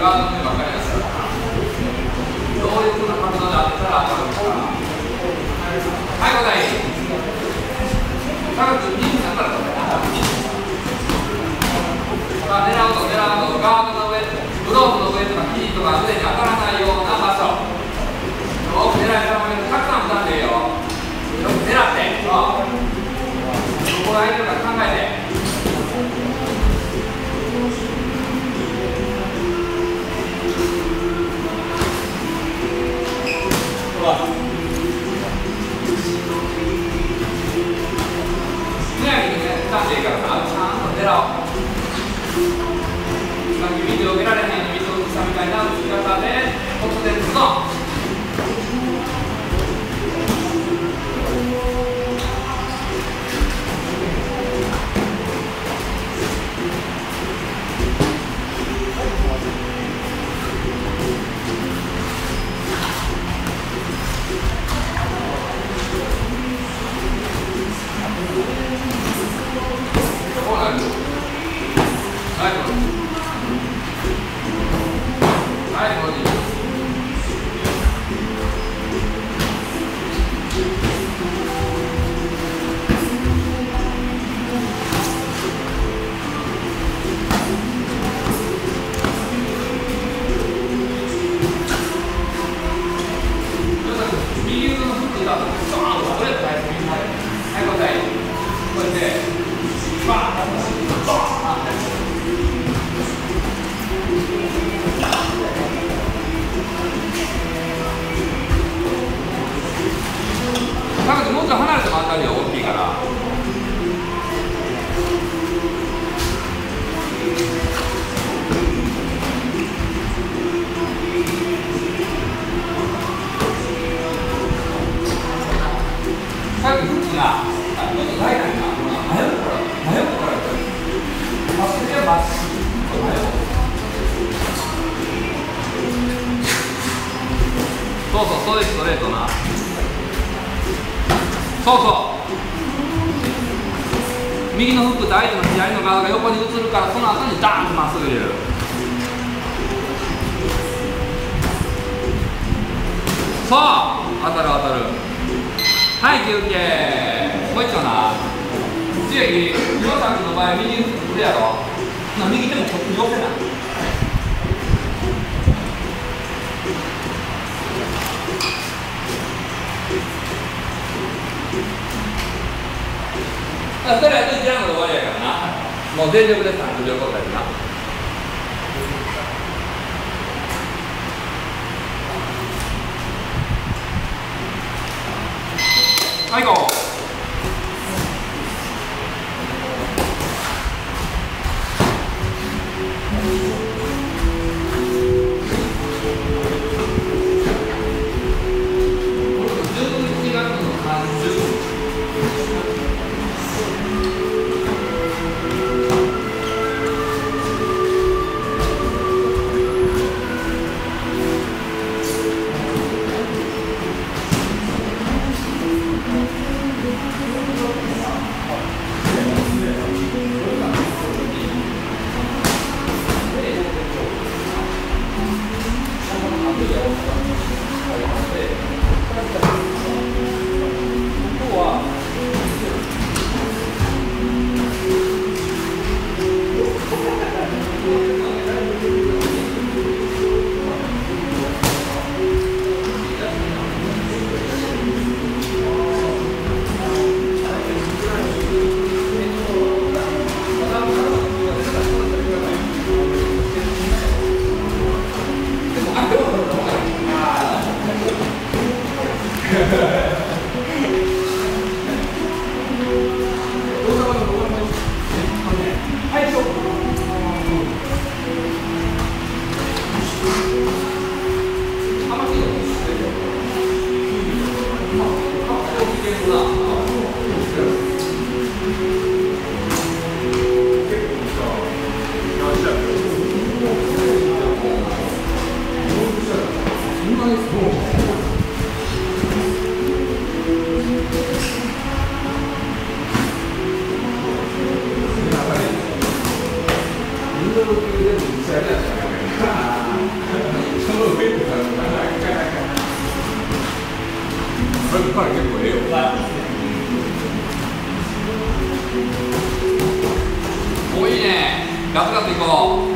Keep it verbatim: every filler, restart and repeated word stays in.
ガードの上ばっかりなんですよ。どういう風な角度で当てたら当たるんですか。はい、答え。高くにになったらどうだ。さあ、狙うと狙うとガードの上、ブロークの上とか肘とか腕に当たらないような場所。よく狙い方もたくさん打たんでいいよ。よく狙って、そう。ここが相手から考えて。むやみにね、打たんでいいからな、ちゃんと狙おう。さっき水を受けられへんように水を打ったみたいな打ち方で、突然ズドン。もうちょっと離れても当たるよ、大きいから。さっきフックが、もっと大胆な、真横から、真横から、まっすぐはまっすぐ、真横。そうそう、それストレートな。そうそう右のフックと相手の左のガードが横に移るからその後にダーンとまっすぐ入れる。そう当たる当たる。はい休憩。もう一丁な千秋岩崎の場合右フック振るやろ。右でもこっちに寄せない。あ、それは一ラウンドで終わりやからな。もう全力でさんじゅうびょう交代でな。はい行こう。 ガツガツいこう。